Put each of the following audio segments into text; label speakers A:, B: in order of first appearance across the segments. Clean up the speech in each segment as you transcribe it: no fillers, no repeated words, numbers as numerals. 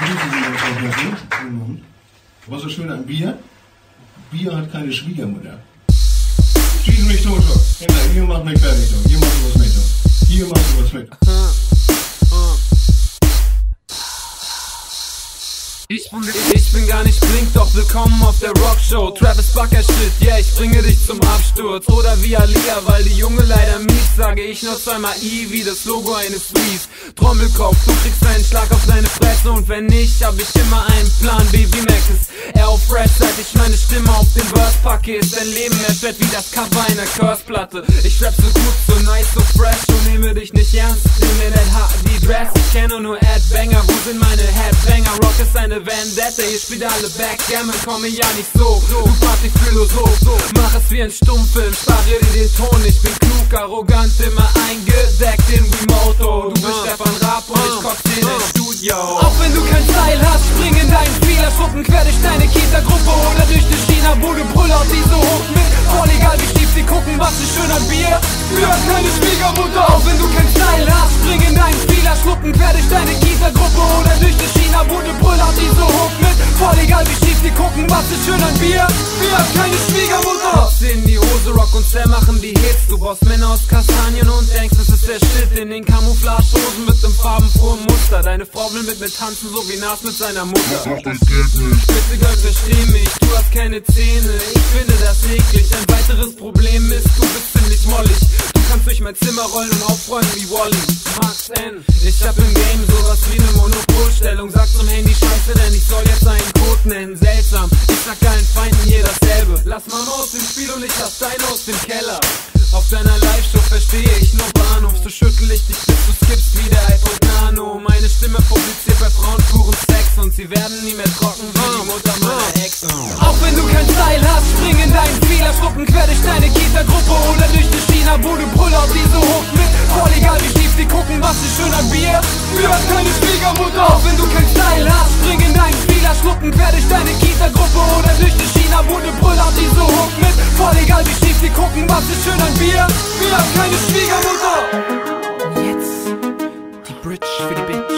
A: Was ist schön an Bier? Bier hat keine Schwiegermutter. Schieß mich tot. Hier mach mich fertig. Hier machst du was mit. Hier machst du was mit.
B: Ich bin gar nicht blink, doch willkommen auf der Rockshow. Travis Barker Shit, yeah, ich bringe dich zum Absturz. Oder wie Alia, weil die Junge leider mies, sage ich noch zweimal I wie das Logo eines Fleece. Trommelkopf, du kriegst einen Schlag auf deine Fresse und wenn nicht, hab ich immer einen Plan B wie Macis. Er auf Red, seit ich meine Stimme auf den Verse packe, ist dein Leben erschwert wie das Cover einer Curse-Platte. Ich rap so gut, so nice, so fresh und nehme dich nicht ernst. Nimm mir nicht die Dress, ich kenne nur Headbanger. Wo sind meine Headbanger? Rock ist eine Vendetta, ihr spielt alle Backgammon, komme ja nicht so. Du Partyphilosoph, mach es wie ein Stummfilm, spare dir den Ton. Ich bin klug, arrogant, immer eingedeckt in Remoto. Du bist Stefan Raab und ich koch dir in ein Studio. Auch wenn du kein Style hast, spring in deinen Spieler, schuppen quer durch deine Kita-Gruppe oder durch die China-Bude, Brüller, die so hoch mit. Voll egal wie schief sie gucken, was ist schön an Bier. Wir haben keine Schwiegermutter. Auch wenn du kein Style hast, spring in deinen Spieler, schuppen quer durch deine Kita-Gruppe oder durch die China-Bude, Brüller, die so hoch mit. Voll egal wie schief sie gucken, was ist schön an Bier. Wir haben keine Schwiegermutter. Kopf in die Hose, Rock und Sam machen die Hits. Du brauchst Männer aus Kastanien und denkst, das ist der Shit. In den Camouflagehosen mit nem farbenfrohen Muster. Deine Frau will mit mir tanzen, so wie Nas mit seiner Mutter.
C: Das geht nicht.
B: Bitte Girl, versteh mich, du hast keine Zähne. Ich finde das eklig. Ein weiteres Problem ist, du bist ziemlich mollig. Du kannst durch mein Zimmer rollen und aufräumen wie Wally. Max N. Ich hab im Game sowas wie ne Monopolstellung. Sag zum Handy Scheiße, denn ich soll jetzt einen Code nennen. Seltsam, ich sag allen Feinden hier dasselbe. Lass Mama aus dem Spiel und ich lass deine aus dem Keller. Auf deiner Live-Show verstehe ich nur Bahnhof. So schüttel ich dich, bis du skippst wie der iPod Nano. Meine Stimme publiziert bei Frauen puren Sex und sie werden nie mehr trocken wie die Mutter meiner Ex. Auch wenn du kein Style hast, spring in deinen Spieler, schruppen quer durch deine Kita-Gruppe oder durch die China-Bude, Brüller, die so hoch mit. Voll egal wie schief sie gucken, was ist schön an Bier. Wir haben keine Schwiegermutter. Auch wenn du kein Style hast, spring in deinen Spieler, schruppen quer durch deine Kita-Gruppe oder durch die China-Bude, Brüller, die so hoch mit. Voll egal wie schief sie gucken, was ist schön an Bier. Wir haben keine Schwiegermutter.
D: Jetzt die Bridge für die Bitch.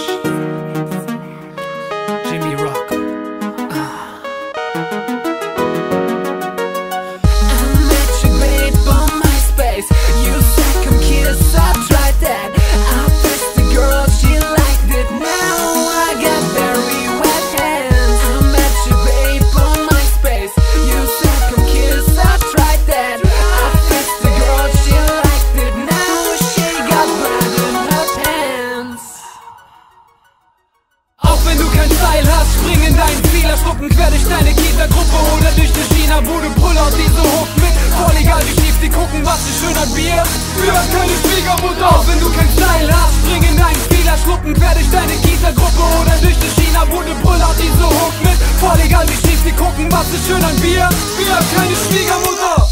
D: Jimmy Rock. I met you babe on MySpace. You said come kiss, I tried that. I pressed the girl, she liked it. Now I got very wet hands. I met you babe on MySpace. You said come kiss, I tried that. I pressed the girl, she liked it. Now she got blood in her pants.
B: Auch wenn du kein Style hast, spring in deinen Spieler, schruppen quer durch deine Kita-Gruppe oder durch die China-Bude, Brüller, die so hoch mit. Voll egal wie schief sie gucken, was ist schön an Bier. Wir haben keine Schwiegermutter. Auch wenn du kein Style hast, spring in deinen Spieler, schruppen quer durch deine Kita-Gruppe oder durch die China-Bude, Brüller, die so hoch mit. Voll egal wie schief sie gucken, was ist schön an Bier. Wir haben keine Schwiegermutter.